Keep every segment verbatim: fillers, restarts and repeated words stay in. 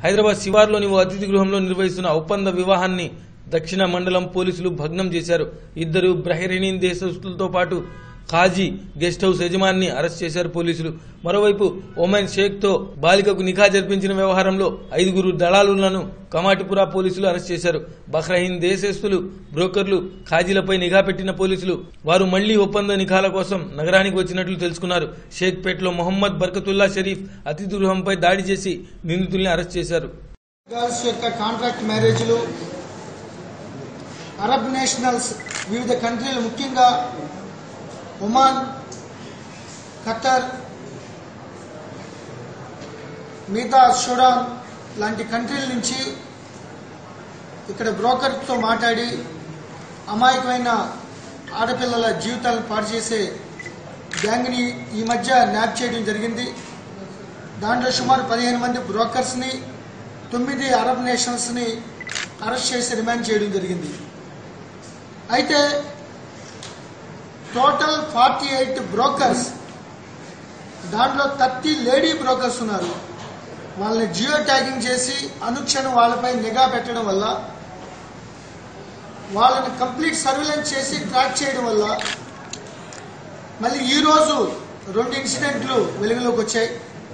హైదరాబాద్ శివార్లోని ఓ అతిథి గృహంలో నిర్వహిస్తున్న ఒప్పంద వివాహాన్ని దక్షిణ మండలం పోలీసులు భగ్నం చేశారు. ఇద్దరు బహ్రెయిన్ దేశస్థులతో పాటు ఖాజీ గెస్ట్ హౌస్ యజమానిని అరెస్ట్ చేశారు పోలీసులు. మరోవైపు ఒమైన్ షేక్ తో బాలికకు నిఖా జరిపించిన వ్యవహారంలో ఐదుగురు దళాలులను కమాటిపురా పోలీసులు అరెస్ట్ చేశారు. బహ్రెయిన్ దేశస్థులు బ్రోకర్లు ఖాజీలపై నిఘా పెట్టిన పోలీసులు వారు మళ్లీ ఒప్పంద నిఖాల కోసం నగరానికి వచ్చినట్లు తెలుసుకున్నారు. షేక్ పేట్లో మొహమ్మద్ బర్కతుల్లా షరీఫ్ అతిథి గృహంపై దాడి చేసి నిందితుల్ని అరెస్ట్ చేశారు. కాంట్రాక్ట్ మ్యారేజ్లు అరబ్ నేషనల్స్ వివిధ కంట్రీలు ముఖ్యంగా ఒమాన్, ఖతర్, మిగతా సూడాన్ లాంటి కంట్రీల నుంచి ఇక్కడ బ్రోకర్తో మాట్లాడి అమాయకమైన ఆడపిల్లల జీవితాలను పాడు చేసే గ్యాంగ్ని ఈ మధ్య న్యాప్ చేయడం జరిగింది. దాంట్లో సుమారు పదిహేను మంది బ్రోకర్స్ని, తొమ్మిది అరబ్ నేషనల్స్ని అరెస్ట్ చేసి రిమాండ్ చేయడం జరిగింది. అయితే టోటల్ ఫార్టీ ఎయిట్ బ్రోకర్స్, దాంట్లో థర్టీ లేడీ బ్రోకర్స్ ఉన్నారు. వాళ్ళని జియో ట్యాగింగ్ చేసి అనుక్షణం వాళ్ళపై నిఘా పెట్టడం వల్ల, వాళ్ళని కంప్లీట్ సర్వేలెన్స్ చేసి ట్రాక్ చేయడం వల్ల మళ్ళీ ఈరోజు రెండు ఇన్సిడెంట్లు వెలుగులోకి వచ్చాయి.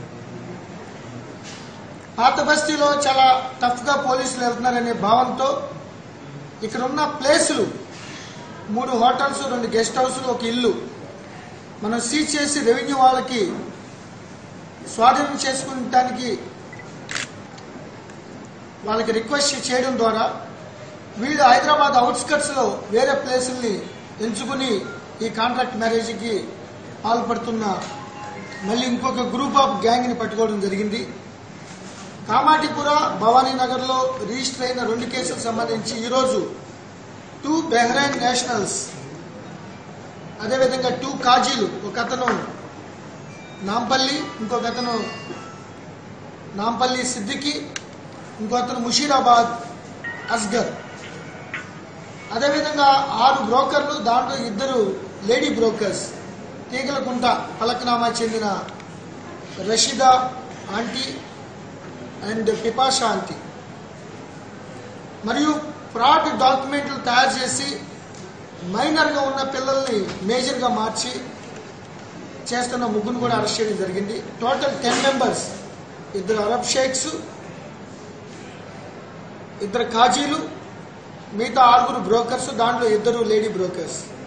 పాత బస్తీలో చాలా టఫ్గా పోలీసులు వెళ్తున్నారనే భావంతో ఇక్కడ ఉన్న ప్లేసులు, మూడు హోటల్స్, రెండు గెస్ట్ హౌస్లు, ఒక ఇల్లు మనం సీజ్ చేసి రెవెన్యూ వాళ్ళకి స్వాధీనం చేసుకుంటానికి వాళ్ళకి రిక్వెస్ట్ చేయడం ద్వారా వీళ్ళు హైదరాబాద్ అవుట్స్కట్స్ లో వేరే ప్లేసుల్ని ఎంచుకుని ఈ కాంట్రాక్ట్ మ్యారేజ్కి పాల్పడుతున్న మళ్ళీ ఇంకొక గ్రూప్ ఆఫ్ గ్యాంగ్ ని పట్టుకోవడం జరిగింది. కామాటిపుర, భవానీ నగర్ లో రిజిస్టర్ అయిన రెండు కేసులకు సంబంధించి ఈరోజు టూ బహ్రెయిన్ నేషనల్స్, అదేవిధంగా టూ ఖాజీలు, ఒక అతను నాంపల్లి, ఇంకొక అతను నాంపల్లి సిద్దికి, ఇంకో అతను ముషీరాబాద్ అస్గర్, అదేవిధంగా ఆరు బ్రోకర్లు, దాంట్లో ఇద్దరు లేడీ బ్రోకర్స్, తీగలకుంట పలక్నామా చెందిన Rasheeda aunty and Pipasha aunty, మరియు ఫ్రాడ్ డాక్యుమెంట్లు తయారు చేసి మైనర్గా ఉన్న పిల్లల్ని మేజర్గా మార్చి చేస్తున్న ముగ్గురు కూడా అరెస్ట్ చేయడం జరిగింది. టోటల్ టెన్ మెంబర్స్, ఇద్దరు అరబ్ షేక్స్, ఇద్దరు ఖాజీలు, మిగతా ఆరుగురు బ్రోకర్స్, దాంట్లో ఇద్దరు లేడీ బ్రోకర్స్.